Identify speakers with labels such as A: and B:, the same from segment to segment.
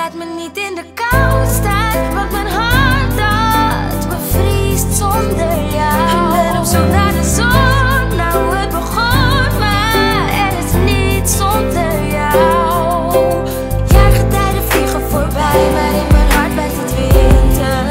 A: laat me niet in de kou staan, want mijn hart dat bevriest zonder jou. Ik ben op zoek naar de zon, nou het begon, maar er is niets zonder jou. Jaargetijden vliegen voorbij, maar in mijn hart blijft het winter.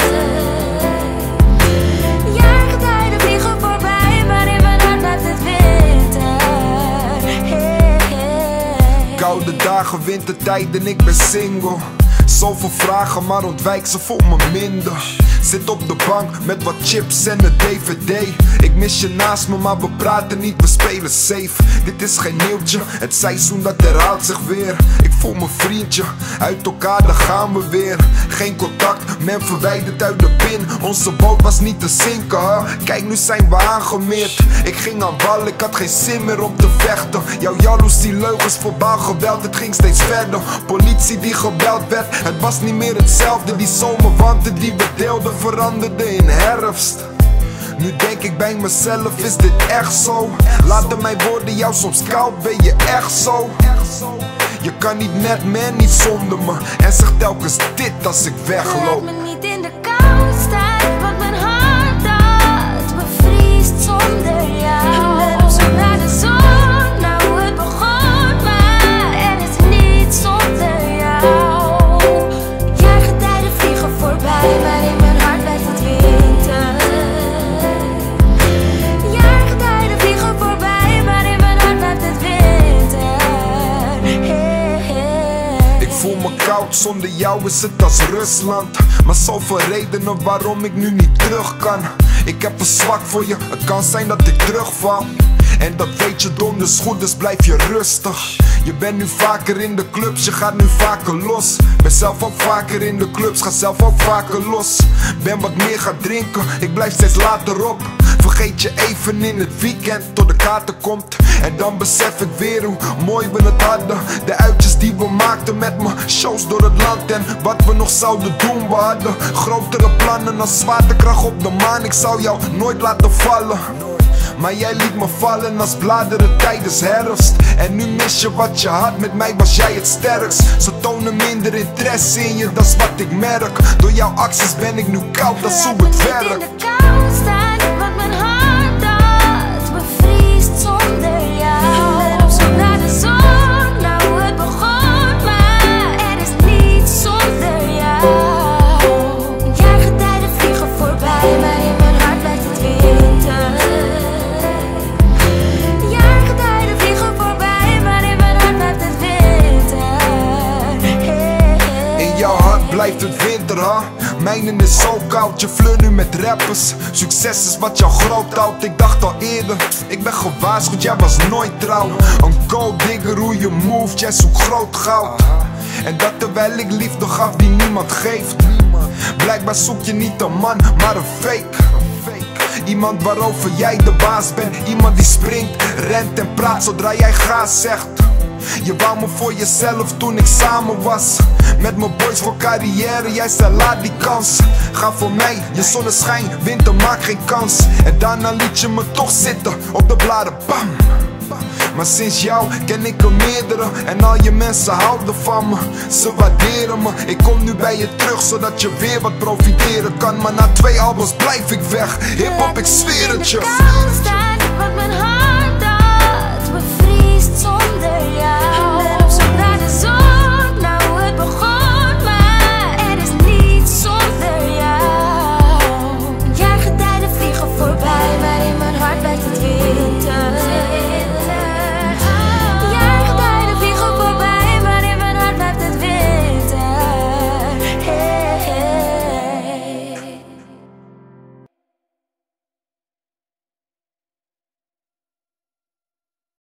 A: Jaargetijden vliegen voorbij, maar in mijn hart blijft het winter. Hey, hey.
B: Koude dagen, wintertijd en ik ben single. Zoveel vragen, maar ontwijk ze voor me minder. Zit op de bank met wat chips en een DVD. Ik mis je naast me, maar we praten niet, we spelen safe. Dit is geen nieuwtje, het seizoen dat herhaalt zich weer. Ik voel mijn vriendje, uit elkaar, daar gaan we weer. Geen contact, men verwijderd uit de pin. Onze boot was niet te zinken, huh? Kijk, nu zijn we aangemeerd. Ik ging aan wal, ik had geen zin meer om te vechten. Jouw jaloezie, leugens, verbaal geweld, het ging steeds verder. Politie die gebeld werd, het was niet meer hetzelfde. Die zomerwarmte die we deelden veranderde in herfst. Nu denk ik bij mezelf, is dit echt zo? Laten mijn woorden jou soms koud, ben je echt zo? Je kan niet met me, niet zonder me. En zeg telkens dit als ik wegloop.
A: Laat me niet in de kou staan, want mijn hart dat bevriest zonder jou. Ik ben op zoek naar de zon, nou het begon, maar er is niets zonder jou. Jaargetijden vliegen voorbij, maar in mijn hart blijft het winter. Jaargetijden vliegen voorbij, maar in mijn hart blijft het winter. Hey, hey.
B: Ik voel me koud, zonder jou is het als Rusland. Maar zoveel redenen waarom ik nu niet terug kan. Ik heb een zwak voor je, het kan zijn dat ik terugval. En dat weet je donders goed, dus blijf je rustig. Je bent nu vaker in de clubs, je gaat nu vaker los. Ben zelf ook vaker in de clubs, ga zelf ook vaker los. Ben wat meer gaan drinken, ik blijf steeds later op. Vergeet je even in het weekend tot de kaarten komt. En dan besef ik weer hoe mooi we het hadden. De uitjes die we maakten met me, shows door het land. En wat we nog zouden doen, we hadden grotere plannen als zwaartekracht op de maan. Ik zou jou nooit laten vallen, maar jij liet me vallen als bladeren tijdens herfst. En nu mis je wat je had, met mij was jij het sterkst. Ze tonen minder interesse in je, dat is wat ik merk. Door jouw acties ben ik nu koud, dat is hoe het werkt.
A: Laat me niet in de kou staan, want mijn hart dat bevriest zonder jou. Ik ben op zoek naar de zon, nou het begon, maar er is niets zonder jou. Jaargetijden vliegen voorbij, maar in mijn hart blijft het winter. Jaargetijden vliegen voorbij, maar in mijn hart blijft het winter. Hey, hey.
B: In jouw hart blijft het winter, huh? Mijnen is zo koud, je flirt nu met rappers. Succes is wat jou groot houdt, ik dacht al eerder. Ik ben gewaarschuwd, jij was nooit trouw. Een gold digger, hoe je move, jij zoekt groot goud. En dat terwijl ik liefde gaf die niemand geeft. Blijkbaar zoek je niet een man, maar een fake. Iemand waarover jij de baas bent. Iemand die springt, rent en praat zodra jij ga zegt. Je wou me voor jezelf toen ik samen was. Met mijn boys voor carrière, jij zei laat die kans. Ga voor mij, je zonneschijn, winter maakt geen kans. En daarna liet je me toch zitten, op de bladen, bam. Maar sinds jou ken ik er meerdere. En al je mensen houden van me, ze waarderen me. Ik kom nu bij je terug, zodat je weer wat profiteren kan. Maar na 2 albums blijf ik weg, hiphop ik zweer het je.